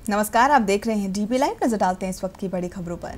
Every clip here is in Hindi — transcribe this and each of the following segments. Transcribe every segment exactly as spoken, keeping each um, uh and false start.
नमस्कार, आप देख रहे हैं डीबी लाइव। नजर डालते हैं इस वक्त की बड़ी खबरों पर।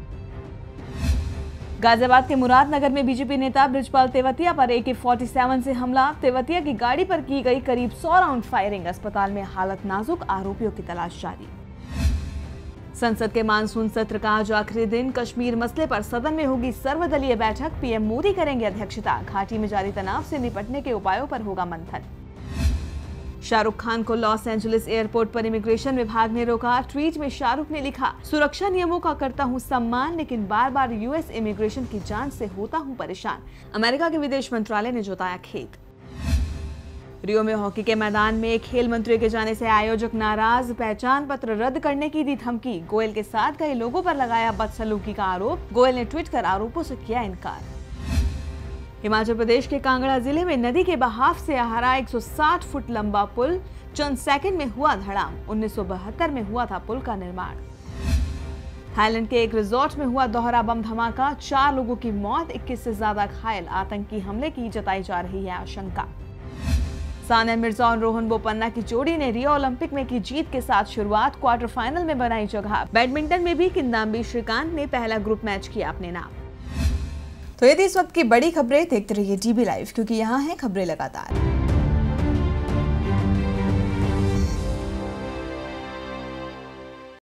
गाजियाबाद के मुरादनगर में बीजेपी नेता बृजपाल तेवतिया पर ए के सैंतालीस से हमला। तेवतिया की गाड़ी पर की गई करीब सौ राउंड फायरिंग। अस्पताल में हालत नाजुक, आरोपियों की तलाश जारी। संसद के मानसून सत्र का आज आखिरी दिन। कश्मीर मसले पर सदन में होगी सर्वदलीय बैठक। पीएम मोदी करेंगे अध्यक्षता। घाटी में जारी तनाव से निपटने के उपायों पर होगा मंथन। शाहरुख खान को लॉस एंजलिस एयरपोर्ट पर इमिग्रेशन विभाग ने रोका। ट्वीट में शाहरुख ने लिखा, सुरक्षा नियमों का करता हूं सम्मान, लेकिन बार बार यूएस इमिग्रेशन की जांच से होता हूं परेशान। अमेरिका के विदेश मंत्रालय ने जताया खेद। रियो में हॉकी के मैदान में खेल मंत्री के जाने से आयोजक नाराज। पहचान पत्र रद्द करने की दी धमकी। गोयल के साथ गए लोगों पर लगाया बदसलूकी का आरोप। गोयल ने ट्वीट कर आरोपों से किया इनकार। हिमाचल प्रदेश के कांगड़ा जिले में नदी के बहाव से हरा एक सौ साठ फुट लंबा पुल। चंद सेकंड में हुआ धड़ाम। उन्नीस सौ बहत्तर में हुआ था पुल का निर्माण। थाईलैंड के एक रिजॉर्ट में हुआ दोहरा बम धमाका। चार लोगों की मौत, इक्कीस से ज्यादा घायल। आतंकी हमले की जताई जा रही है आशंका। सानिया मिर्जा और रोहन बोपन्ना की जोड़ी ने रियो ओलंपिक में की जीत के साथ शुरुआत। क्वार्टर फाइनल में बनाई जगह। बैडमिंटन में भी किदांबी श्रीकांत ने पहला ग्रुप मैच किया अपने नाम। तो ये थी इस वक्त की बड़ी खबरें। देखते रहिए डीबी लाइव, क्योंकि यहाँ है खबरें लगातार।